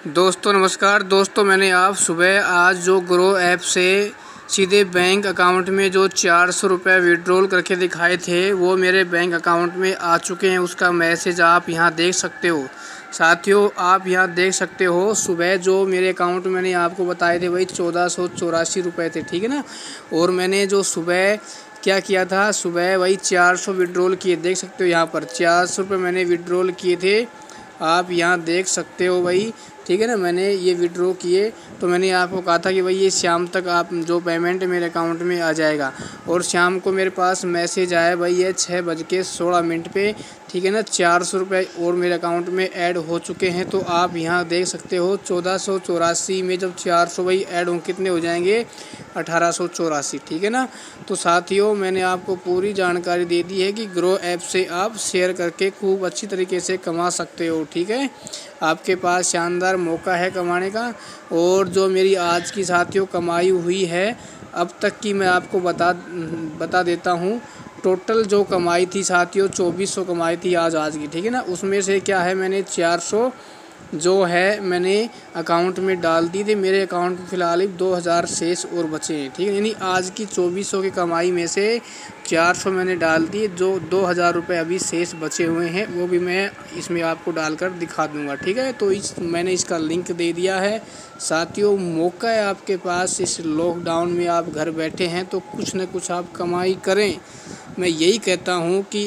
दोस्तों नमस्कार। दोस्तों मैंने आप सुबह आज जो ग्रो ऐप से सीधे बैंक अकाउंट में जो 400 रुपये विड्रॉल करके दिखाए थे वो मेरे बैंक अकाउंट में आ चुके हैं। उसका मैसेज आप यहां देख सकते हो। साथियों आप यहां देख सकते हो सुबह जो मेरे अकाउंट में मैंने आपको बताए थे वही 1484 रुपये थे, ठीक है ना। और मैंने जो सुबह क्या किया था, सुबह वही 400 विड्रॉल किए, देख सकते हो यहाँ पर 400 रुपये मैंने विड्रॉल किए थे। आप यहाँ देख सकते हो भाई, ठीक है ना। मैंने ये विड्रॉ किए तो मैंने आपको कहा था कि भाई ये शाम तक आप जो पेमेंट मेरे अकाउंट में आ जाएगा। और शाम को मेरे पास मैसेज आया भाई ये 6:16 पे, ठीक है ना। 400 रुपये और मेरे अकाउंट में ऐड हो चुके हैं। तो आप यहाँ देख सकते हो 1484 में जब 400 भाई ऐड हो कितने हो जाएंगे, 1884, ठीक है ना। तो साथियों मैंने आपको पूरी जानकारी दे दी है कि ग्रो ऐप से आप शेयर करके खूब अच्छी तरीके से कमा सकते हो, ठीक है। आपके पास शानदार मौका है कमाने का। और जो मेरी आज की साथियों कमाई हुई है अब तक की मैं आपको बता देता हूँ। टोटल जो कमाई थी साथियों 2400 कमाई थी आज की, ठीक है ना। उसमें से क्या है मैंने 400 जो है मैंने अकाउंट में डाल दी थी। मेरे अकाउंट में फ़िलहाल 2000 शेष और बचे हैं, ठीक है। यानी आज की 2400 की कमाई में से 400 मैंने डाल दिए, जो 2000 रुपये अभी शेष बचे हुए हैं वो भी मैं इसमें आपको डालकर दिखा दूंगा, ठीक है। तो मैंने इसका लिंक दे दिया है। साथियों मौका है आपके पास, इस लॉकडाउन में आप घर बैठे हैं तो कुछ न कुछ आप कमाई करें। मैं यही कहता हूँ कि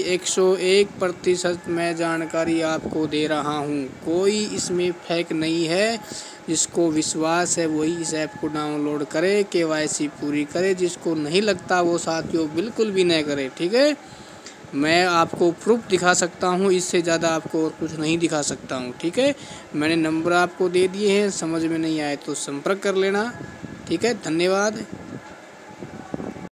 101% मैं जानकारी आपको दे रहा हूँ, कोई इसमें फेक नहीं है। जिसको विश्वास है वही इस ऐप को डाउनलोड करे, KYC पूरी करे। जिसको नहीं लगता वो साथियों बिल्कुल भी नहीं करे, ठीक है। मैं आपको प्रूफ दिखा सकता हूँ, इससे ज़्यादा आपको और कुछ नहीं दिखा सकता हूँ, ठीक है। मैंने नंबर आपको दे दिए हैं, समझ में नहीं आए तो संपर्क कर लेना, ठीक है। धन्यवाद।